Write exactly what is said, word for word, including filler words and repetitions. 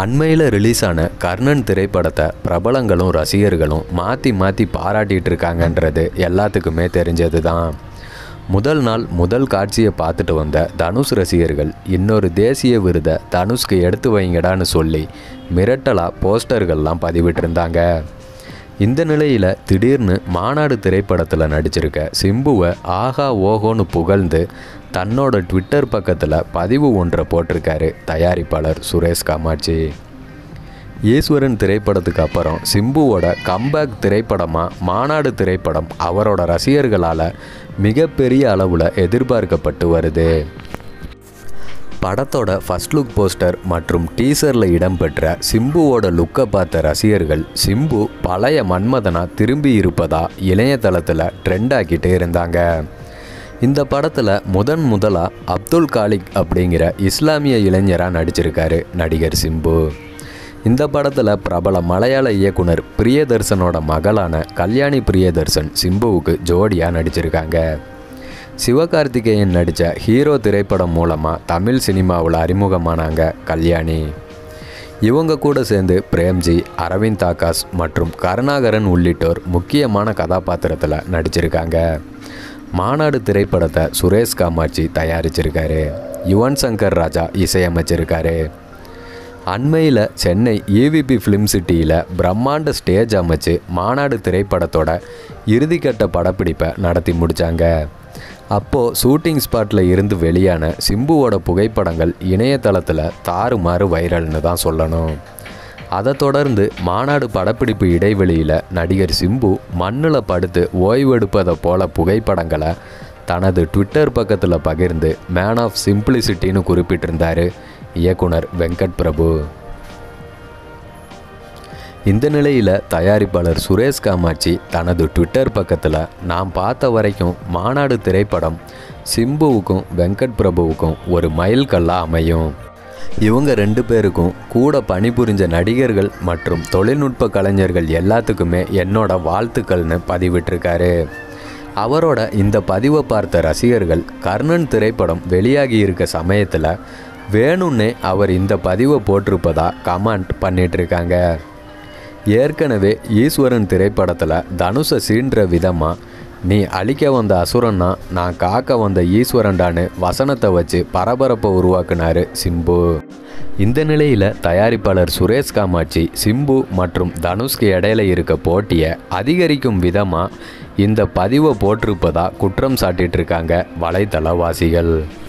அண்மையில் ரிலீஸ் ஆன கர்ணன் திரைப்படத்தை பிரபலங்களும் ரசிகர்களும் மாற்றி மாற்றி பாராட்டிகிட்டு இருக்காங்கன்றது எல்லாத்துக்குமே தெரிஞ்சது தான். முதல் நாள் முதல் காட்சியை பார்த்துட்டு வந்த தனுஷ் ரசிகர்கள் இன்னொரு தேசிய விருதை தனுஷ்க்கு எடுத்து வைங்கடான்னு சொல்லி மிரட்டலாக போஸ்டர்கள்லாம் பதிவிட்டிருந்தாங்க. இந்த நிலையில் திடீர்னு மாநாடு திரைப்படத்தில் நடிச்சிருக்க சிம்புவை ஆஹா ஓஹோன்னு புகழ்ந்து தன்னோட ட்விட்டர் பக்கத்தில் பதிவு ஒன்றை போட்டிருக்காரு தயாரிப்பாளர் சுரேஷ் காமாட்சி. ஈஸ்வரன் திரைப்படத்துக்கு அப்புறம் சிம்புவோட கம்பேக் திரைப்படமாக மாநாடு திரைப்படம் அவரோட ரசிகர்களால் மிகப்பெரிய அளவில் எதிர்பார்க்கப்பட்டு வருது. படத்தோட ஃபர்ஸ்ட் லுக் போஸ்டர் மற்றும் டீசரில் இடம்பெற்ற சிம்புவோட லுக்கை பார்த்த ரசிகர்கள் சிம்பு பழைய மன்மதனா திரும்பி இருப்பதா இணையதளத்தில் ட்ரெண்ட் ஆக்கிட்டே இருந்தாங்க. இந்த படத்தில் முதன் முதலாக அப்துல் காலிக் அப்படிங்கிற இஸ்லாமிய இளைஞராக நடிச்சிருக்காரு நடிகர் சிம்பு. இந்த படத்தில் பிரபல மலையாள இயக்குனர் பிரியதர்சனோட மகளான கல்யாணி பிரியதர்சன் சிம்புவுக்கு ஜோடியாக நடிச்சிருக்காங்க. சிவகார்த்திகேயன் நடித்த ஹீரோ திரைப்படம் மூலமாக தமிழ் சினிமாவில் அறிமுகமானாங்க கல்யாணி. இவங்க கூட சேர்ந்து பிரேம்ஜி, அரவிந்த் ஆகாஷ் மற்றும் கருணாகரன் உள்ளிட்டோர் முக்கியமான கதாபாத்திரத்தில் நடிச்சிருக்காங்க. மாநாடு திரைப்படத்தை சுரேஷ் காமாட்சி தயாரிச்சிருக்காரு. யுவன் சங்கர் ராஜா இசையமைச்சிருக்காரு. அண்மையில் சென்னை ஈவிபி ஃபிலிம் சிட்டியில் பிரம்மாண்ட ஸ்டேஜ் அமைச்சு மாநாடு திரைப்படத்தோட இறுதிக்கட்ட படப்பிடிப்பை நடத்தி முடித்தாங்க. அப்போது ஷூட்டிங் ஸ்பாட்டில் இருந்து வெளியான சிம்புவோட புகைப்படங்கள் இணையதளத்தில் தாறுமாறு வைரல்னு தான் சொல்லணும். அதை தொடர்ந்து மாநாடு படப்பிடிப்பு இடைவெளியில் நடிகர் சிம்பு மண்ணில் படுத்து ஓய்வெடுப்பதை போல புகைப்படங்களை தனது ட்விட்டர் பக்கத்தில் பகிர்ந்து மேன் ஆஃப் சிம்பிளிசிட்டின்னு குறிப்பிட்டிருந்தார் இயக்குனர் வெங்கட் பிரபு. இந்த நிலையில் தயாரிப்பாளர் சுரேஷ் காமாட்சி தனது ட்விட்டர் பக்கத்தில் நாம் பார்த்த வரைக்கும் மாநாடு திரைப்படம் சிம்புவுக்கும் வெங்கட் பிரபுவுக்கும் ஒரு மைல்கல்லாக அமையும். இவங்க ரெண்டு பேருக்கும் கூட பணிபுரிஞ்ச நடிகர்கள் மற்றும் தொழில்நுட்ப கலைஞர்கள் எல்லாத்துக்குமே என்னோட வாழ்த்துக்கள்னு பதிவிட்டிருக்காரு. அவரோட இந்த பதிவை பார்த்த ரசிகர்கள் கர்ணன் திரைப்படம் வெளியாகி இருக்க சமயத்தில் வேணும்னே அவர் இந்த பதிவை போட்டிருப்பதா கமெண்ட் பண்ணிகிட்ருக்காங்க. ஏற்கனவே ஈஸ்வரன் திரைப்படத்தில் தனுஷை சீன்ற விதமாக நீ அழிக்க வந்த அசுரன்னா நான் காக்க வந்த ஈஸ்வரன்டான்னு வசனத்தை வச்சு பரபரப்பை உருவாக்குனார் சிம்பு. இந்த நிலையில் தயாரிப்பாளர் சுரேஷ் காமாட்சி சிம்பு மற்றும் தனுஷ்க்கு இடையில இருக்க போட்டியை அதிகரிக்கும் விதமாக இந்த பதிவை போட்டிருப்பதா குற்றம் சாட்டிகிட்டு இருக்காங்க வலைத்தளவாசிகள்.